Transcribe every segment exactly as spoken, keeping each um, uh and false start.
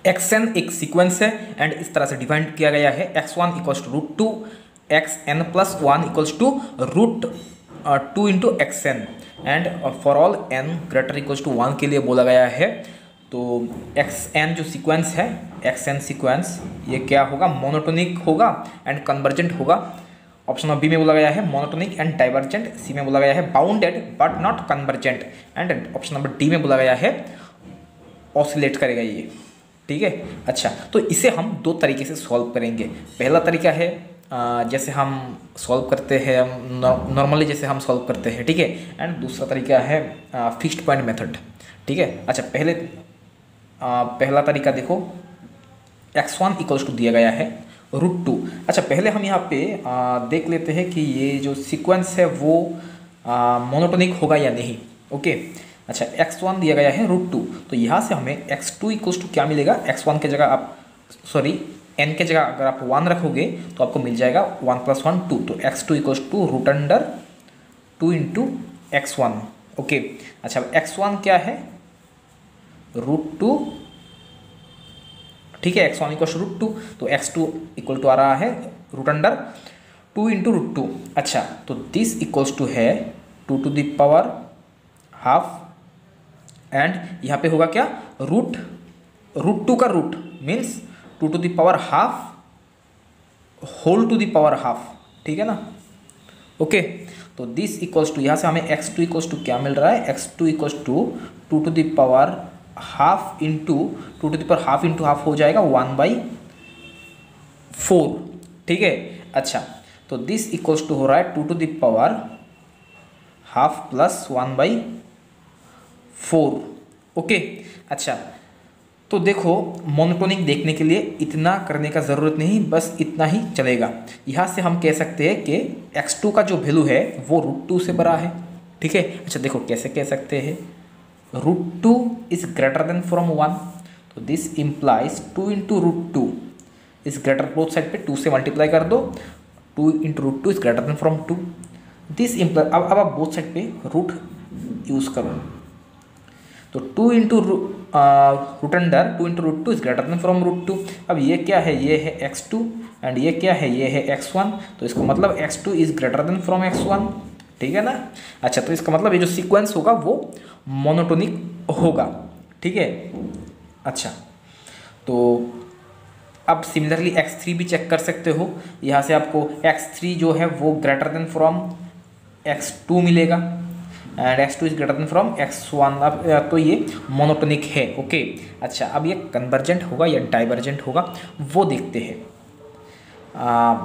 X N एक sequence है and इस तरह से डिफाइन किया गया है x one equals to root two X N plus one equals to root two into x N and for all N greater equals to one के लिए बोला गया है। तो एक्स एन जो सीक्वेंस है एक्स एन सीक्वेंस ये क्या होगा, मोनोटोनिक होगा एंड कन्वर्जेंट होगा। ऑप्शन नंबर बी में बोला गया है मोनोटोनिक एंड डाइवर्जेंट, सी में बोला गया है bounded but not convergent and option number D में बोला गया है ऑसिलेट करेगा ये। ठीक है, अच्छा तो इसे हम दो तरीके से सॉल्व करेंगे। पहला तरीका है जैसे हम सॉल्व करते हैं नॉर्मली जैसे हम सॉल्व करते हैं, ठीक है, एंड दूसरा तरीका है फिक्स्ड पॉइंट मेथड। ठीक है, अच्छा पहले आ, पहला तरीका देखो एक्स वन इक्वल्स टू दिया गया है रूट टू। अच्छा पहले हम यहाँ पे आ, देख लेते हैं कि ये जो सीक्वेंस है वो मोनोटोनिक होगा या नहीं। ओके, अच्छा एक्स वन दिया गया है रूट टू, तो यहाँ से हमें एक्स टू इक्वल्स टू क्या मिलेगा, एक्स वन के जगह आप सॉरी एन के जगह अगर आप वन रखोगे तो आपको मिल जाएगा वन प्लस वन टू, तो X two equals to root under two into X one. Okay, अच्छा एक्स वन क्या है रूट टू, ठीक है, x one equals root two, तो एक्स टू इक्वल टू आ रहा है root under two into root two. अच्छा तो दिस इक्वल्स टू है two to the power half and यहाँ पे होगा क्या रूट रूट टू का root means to to the power half whole to the power half, ठीक है ना। ओके, तो दिस इक्वल्स टू यहाँ से हमें एक्स टू इक्वल्स टू क्या मिल रहा है, X two equals to two to the power half into two to the power half into half हो जाएगा वन बाई फोर। ठीक है, अच्छा तो दिस इक्वल्स टू हो रहा है two to the power half plus one by four. Okay, अच्छा तो देखो मोनोटोनिक देखने के लिए इतना करने का ज़रूरत नहीं, बस इतना ही चलेगा। यहाँ से हम कह सकते हैं कि एक्स टू का जो वैल्यू है वो रूट टू से बड़ा है। ठीक है, अच्छा देखो कैसे कह सकते हैं, root two is greater than from one, तो this implies two into root two is greater, both side पे टू से मल्टीप्लाई कर दो, two into root two is greater than from two, this imply अब अब आप बोथ साइड पे root use करो, तो two into root under two into root two is greater than from root two. अब ये क्या है, ये है एक्स टू एंड ये क्या है, ये है एक्स वन, तो इसका मतलब X two is greater than from X one. ठीक है ना, अच्छा तो इसका मतलब ये जो सीक्वेंस होगा वो मोनोटोनिक होगा। ठीक है, अच्छा तो अब सिमिलरली एक्स थ्री भी चेक कर सकते हो, यहाँ से आपको एक्स थ्री जो है वो greater than from X two मिलेगा and X two is greater than from X one. अब तो ये मोनोटोनिक है। ओके, अच्छा अब ये कन्वर्जेंट होगा या डाइवर्जेंट होगा वो देखते हैं। आ,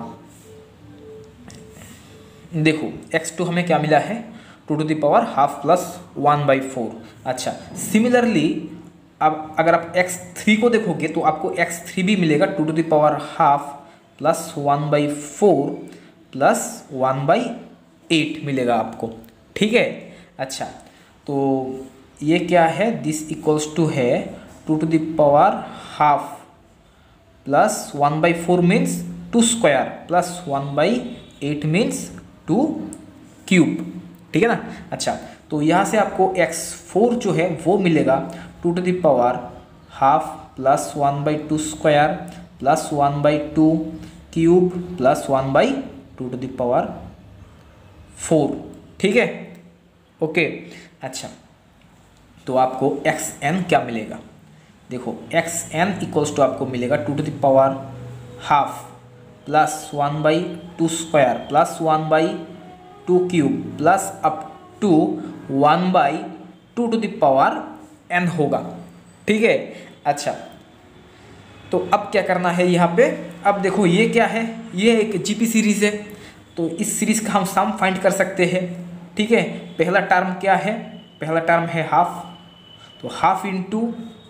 देखो एक्स टू हमें क्या मिला है, two to the power half plus one by four. अच्छा सिमिलरली अब अगर आप एक्स थ्री को देखोगे तो आपको एक्स थ्री भी मिलेगा two to the power half plus one by four plus one by eight मिलेगा आपको। ठीक है, अच्छा तो ये क्या है, दिस इक्वल्स टू है two to the power half plus one by four means two square plus one by eight means two cube. ठीक है ना, अच्छा तो यहाँ से आपको एक्स फोर जो है वो मिलेगा two to the power half plus one by two square plus one by two cube plus one by two to the power four. ठीक है, ओके, अच्छा तो आपको एक्स एन क्या मिलेगा, देखो एक्स एन इक्वल्स टू आपको मिलेगा two to the power half plus one by two square plus one by two cube plus up to one by two to the power N होगा। ठीक है, अच्छा तो अब क्या करना है यहाँ पे, अब देखो ये क्या है, ये एक जीपी सीरीज है, तो इस सीरीज का हम सम फाइंड कर सकते हैं। ठीक है, पहला टर्म क्या है, पहला टर्म है हाफ, तो हाफ इंटू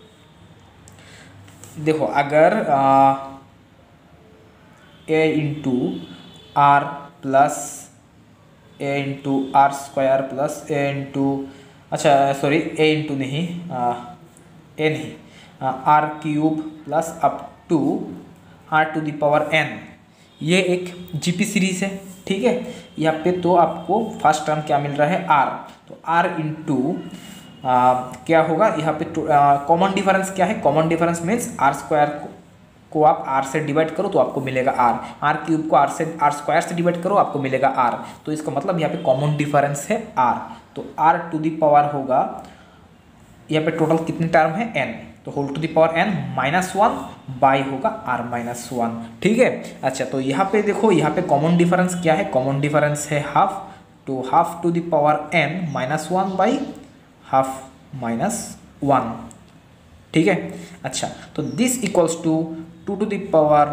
देखो अगर A into R plus A into R square plus A into अच्छा सॉरी ए इंटू नहीं आ, ए नहीं R cube plus up to R to the power N, ये एक जीपी सीरीज है। ठीक है, यहाँ पे तो आपको फर्स्ट टर्म क्या मिल रहा है आर, तो आर इंटू आ, क्या होगा यहाँ पे कॉमन डिफरेंस क्या है, common difference means R square को, को आप आर से डिवाइड करो तो आपको मिलेगा आर, आर क्यूब को आर से आर स्क्वायर से डिवाइड करो आपको मिलेगा आर। तो इसका मतलब यहाँ पे कॉमन डिफरेंस है आर, तो आर टू द पावर होगा, यहाँ पे टोटल कितने टर्म है एन, तो whole to the power N minus one by होगा आर माइनस वन। ठीक है, अच्छा तो यहाँ पे देखो, यहाँ पे कॉमन डिफरेंस क्या है, कॉमन डिफरेंस है हाफ, तो half to the power N minus one by half minus one. ठीक है, अच्छा तो this equals to two to the power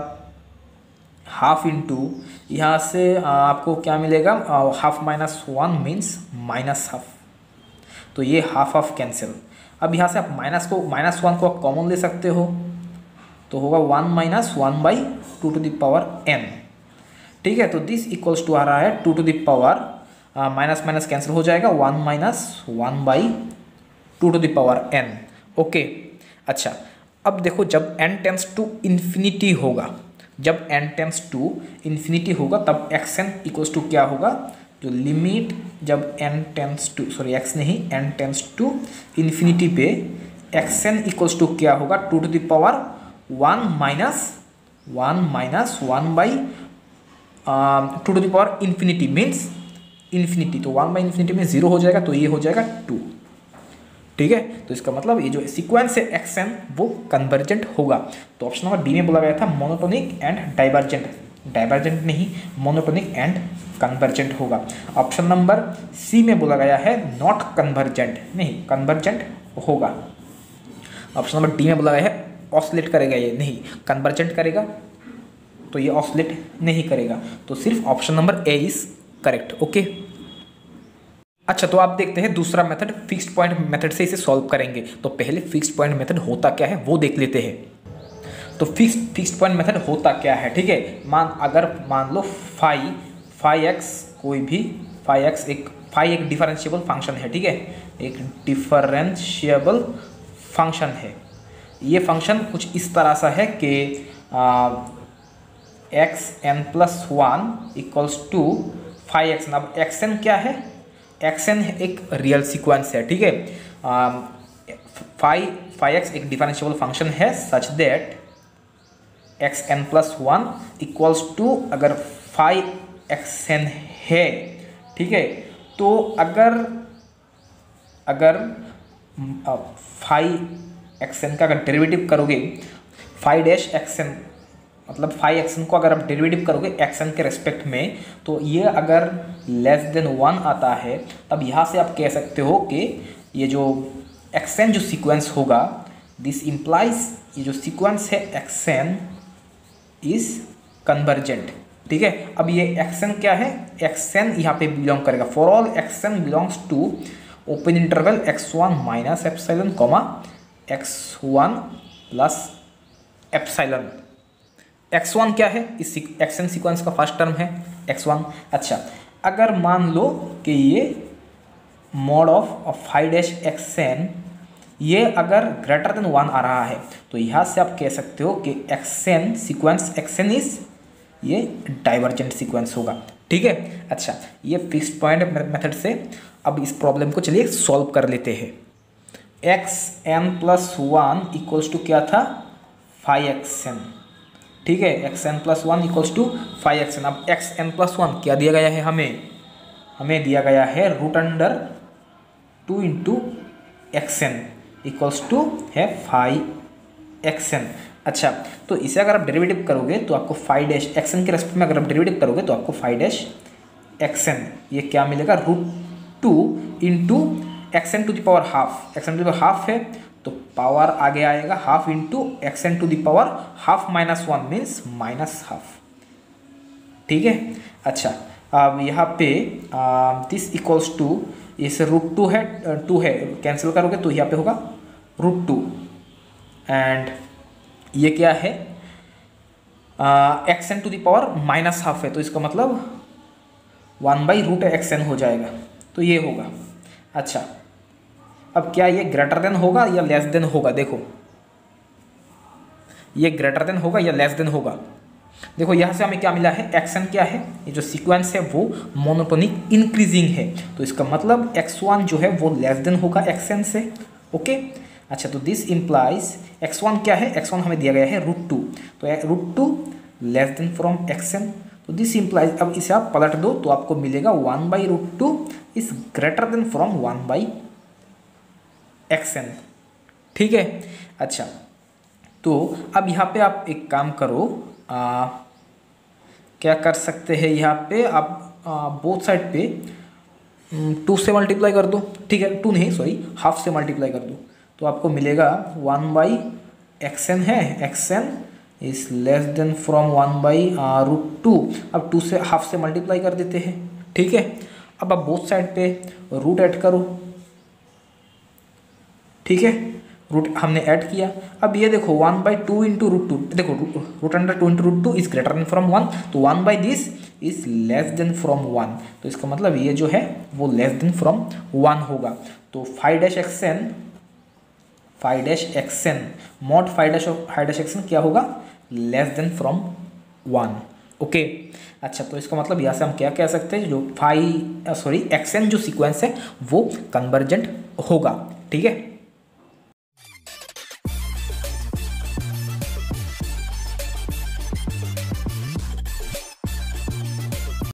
half into, यहाँ से आपको क्या मिलेगा, half minus one means minus half, तो ये हाफ हाफ कैंसिल। अब यहाँ से आप माइनस को माइनस वन को आप कॉमन ले सकते हो, तो होगा one minus one by two to the power N. ठीक है, तो दिस इक्वल्स टू आ रहा है two to the power, minus minus cancel हो जाएगा, one minus one by two to the power N. Okay, अच्छा अब देखो जब n टेंस टू इन्फिनिटी होगा, जब n टेंस टू इन्फिनिटी होगा तब एक्स एन इक्वल्स टू क्या होगा, जो लिमिट जब n tends to sorry x नहीं n टेंस टू इन्फिनिटी पे एक्स एन इक्वल्स टू क्या होगा, two to the power one minus one minus one by two to the power infinity means infinity, तो one by infinity में zero हो जाएगा, तो ये हो जाएगा टू। ठीक है, तो इसका मतलब ये जो सीक्वेंस है एक्स एन वो कन्वर्जेंट होगा। तो ऑप्शन नंबर डी में बोला गया था मोनोटोनिक एंड डाइवर्जेंट, डाइवर्जेंट नहीं मोनोटोनिक एंड कन्वर्जेंट होगा। ऑप्शन नंबर सी में बोला गया है नॉट कन्वर्जेंट, नहीं कन्वर्जेंट होगा। ऑप्शन नंबर डी में बोला गया है ऑसिलेट करेगा, ये नहीं कन्वर्जेंट करेगा, तो ये ऑसिलेट नहीं करेगा, तो सिर्फ option number A is correct. Okay, अच्छा तो आप देखते हैं दूसरा मेथड, फिक्स्ड पॉइंट मेथड से इसे सॉल्व करेंगे। तो पहले फिक्स्ड पॉइंट मेथड होता क्या है वो देख लेते हैं। तो फिक्स्ड फिक्स्ड पॉइंट मेथड होता क्या है, ठीक है, मान अगर मान लो फाई फाई एक्स कोई भी फाई एक्स एक फाई एक डिफरेंशिएबल फंक्शन है, ठीक है, एक डिफरेंशिएबल फंक्शन है। ये फंक्शन कुछ इस तरह सा है कि x N plus one equals to phi x. अब एक्स एन क्या है, एक्स एन एक रियल सीक्वेंस है, ठीक है, फाई फाई एक्स एक डिफरेंशिएबल फंक्शन है such that x N plus one equals to, अगर फाई एक्स एन है, ठीक है, तो अगर अगर फाई एक्स एन का अगर डेरिवेटिव करोगे, फाई डैश एक्स एन मतलब फाई एक्स एन को अगर आप डेरिवेटिव करोगे एक्स एन के रेस्पेक्ट में, तो ये अगर लेस देन वन आता है, तब यहाँ से आप कह सकते हो कि ये जो एक्स एन जो सीक्वेंस होगा, दिस इम्प्लाइज ये जो सीक्वेंस है एक्स एन इज कन्वर्जेंट। ठीक है, अब ये एक्स एन क्या है, एक्स एन यहाँ पे बिलोंग करेगा, for all x n belongs to open interval x one minus epsilon comma x one plus epsilon. X one क्या है, इस एक्स एन सीक्वेंस का फर्स्ट टर्म है एक्स वन। अच्छा, अगर मान लो कि ये mod of five dash x n ये अगर ग्रेटर देन वन आ रहा है, तो यहाँ से आप कह सकते हो कि x N sequence x n is ये डाइवर्जेंट सीक्वेंस होगा। ठीक है, अच्छा ये फिक्स्ड पॉइंट मेथड से अब इस प्रॉब्लम को चलिए सॉल्व कर लेते हैं। X N plus one equals to क्या था, फाइव एक्स एन। ठीक है, x N plus one equals to five x n. अब एक्स एन प्लस वन क्या दिया गया है, हमें हमें दिया गया है root under two into x n equals to है फाइव एक्स एन। अच्छा, तो इसे अगर आप डेरिवेटिव करोगे तो आपको फाइव डैश एक्स एन के रेस्पेक्ट में अगर आप डेरिवेटिव करोगे तो आपको फाइव डैश एक्स एन ये क्या मिलेगा, root two into x n to the power half, x n to the power half है तो पावर आगे आएगा half into x n to the power half minus one means minus half. ठीक है, अच्छा अब यहाँ पे दिस इक्वल्स टू इसे रूट टू है, टू है कैंसिल करोगे तो यहाँ पे होगा रूट टू एंड ये क्या है x n to the power minus half है, तो इसका मतलब one by root x n हो जाएगा, तो ये होगा। अच्छा, अब क्या ये ग्रेटर देन होगा या लेस देन होगा, देखो ये ग्रेटर देन होगा या लेस देन होगा, देखो यहाँ से हमें क्या मिला है, एक्स एन क्या है, ये जो सीक्वेंस है वो मोनोटोनिक इंक्रीजिंग है, तो इसका मतलब एक्स वन जो है वो लेस देन होगा एक्स एन से। ओके, अच्छा, तो दिस इम्प्लाइज एक्स वन क्या है, एक्स वन हमें दिया गया है रूट टू, तो root two less than from x n, तो दिस इम्प्लाइज, अब इसे आप पलट दो तो आपको मिलेगा one by root two is greater than from one by x n. ठीक है, अच्छा, तो अब यहाँ पे आप एक काम करो, आ, क्या कर सकते हैं, यहाँ पे आप बोथ साइड पे टू से मल्टीप्लाई कर दो। ठीक है, टू नहीं सॉरी हाफ से मल्टीप्लाई कर दो, तो आपको मिलेगा वन बाई एक्स एन है, x n is less than from one by root two. अब टू से हाफ से मल्टीप्लाई कर देते हैं। ठीक है, अब आप बोथ साइड पे रूट ऐड करो। ठीक है, रूट हमने ऐड किया। अब ये देखो one by two into root two, देखो root under two into root two is greater than from one, तो one by this is less than from one, तो इसका मतलब ये जो है वो लेस देन फ्रॉम वन होगा। तो five dash x n, five dash x n mod five dash five dash x n क्या होगा, less than from one. Okay, अच्छा, तो इसका मतलब यहाँ से हम क्या कह सकते हैं, जो फाइव सॉरी एक्स एन जो सीक्वेंस है वो कन्वर्जेंट होगा। ठीक है।